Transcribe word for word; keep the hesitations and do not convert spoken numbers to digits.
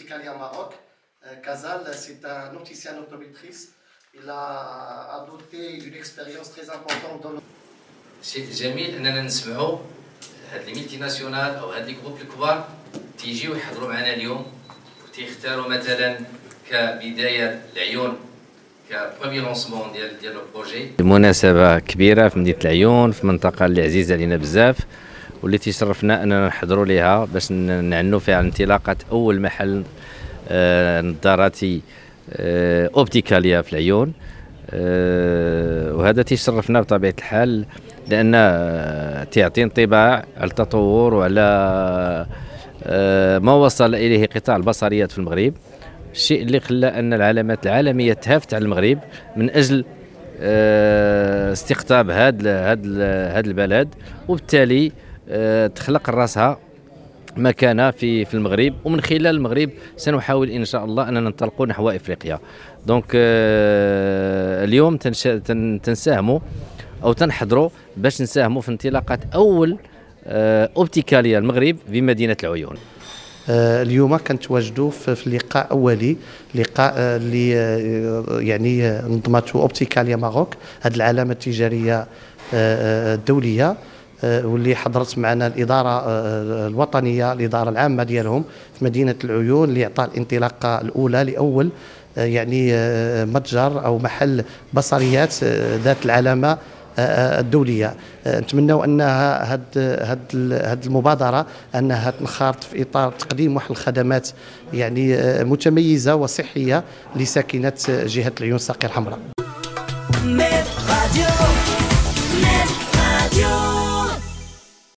Opticalia Maroc. Kazal, c'est un opticien optométriste. Il a adopté une expérience très importante dans le... شيء جميل اننا نسمعوا هاد لي ميلتي ناسيونال او هاد لي جروب الكبار تيجيو يحضروا معنا اليوم وتيختاروا مثلا كبدايه العيون كبروميي لونسمون ديال ديال لو بروجي. مناسبه كبيره في مدينه العيون في منطقه اللي عزيزه علينا بزاف واللي تيشرفنا اننا نحضروا ليها باش نعنوا فيها انطلاقه اول محل آه نظاراتي آه اوبتيكاليا في العيون. آه وهذا تيشرفنا بطبيعه الحال لان تيعطي انطباع على التطور وعلى آه ما وصل اليه قطاع البصريات في المغرب، الشيء اللي خلى ان العلامات العالميه تهافت على المغرب من اجل آه استقطاب هذا هذا هذا البلد، وبالتالي آه تخلق راسها مكانه في في المغرب، ومن خلال المغرب سنحاول ان شاء الله اننا ننطلقوا نحو افريقيا. دونك آه اليوم تنساهموا او تنحضروا باش نساهموا في انطلاقه اول آه اوبتيكاليا المغرب بمدينه العيون. اليوم كنتواجدوا في لقاء اولي، لقاء اللي يعني نظمته اوبتيكاليا ماروك، هذه العلامه التجاريه الدوليه، واللي حضرت معنا الاداره الوطنيه الاداره العامه ديالهم في مدينه العيون اللي عطى الانطلاقه الاولى لاول يعني متجر او محل بصريات ذات العلامه الدوليه. نتمنوا انها هاد هاد هاد المبادره انها تنخرط في اطار تقديم واحد الخدمات يعني متميزه وصحيه لساكنه جهه العيون الساقيه الحمراء.